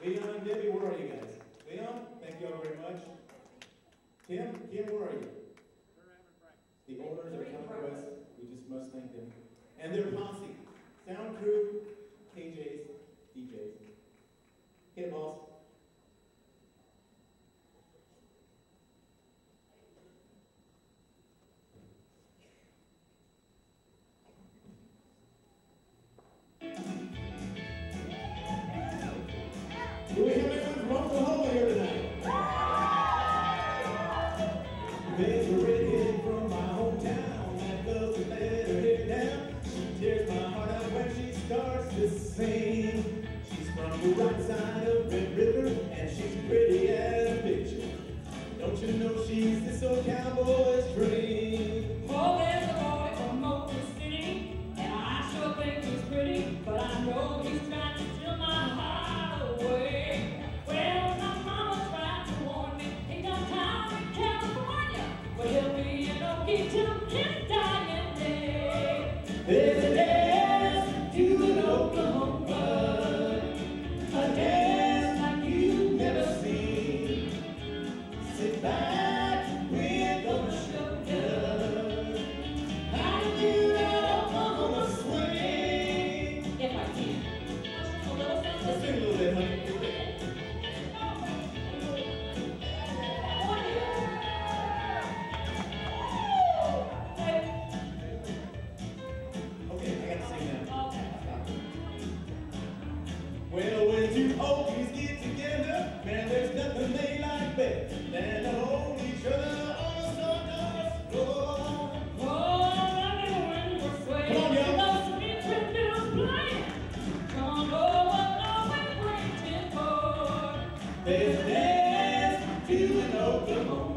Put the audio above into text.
Leon and Debbie, where are you guys? Leon, thank you all very much. Kim, where are you? The owners are coming to us. We just must thank them. And their posse. Sound crew, KJs, DJs. Hit it, boss. Do we have anyone from Oklahoma here tonight? There's a redhead from my hometown that loves to let her head down. She tears my heart out when she starts to sing. She's from the right side of Red River and she's pretty as a picture. Don't you know she's this old cowboy's dream? Oh, there's a boy from Oklahoma City, and I sure think he's pretty, but I know he's trying to steal my heart away. Well, my mama tried to warn me, ain't no time in California, but he'll be an Okie till his dying day. There's a dance to an Oklahoma, a dance like you've never seen. Sit back, we're gonna show you how to do that Oklahoma swing. If I can. A little Let's something. sing a little bit, honey. Okay, I gotta sing now. Well, when two Okies get together, man, there's nothing they like better than to hold each other on the sawdust floor. Oh, I love it when we're swaying. Come on, y'all. Those sweet tributes playing. Come over, always waiting for. There's a dance to an Oklahoma.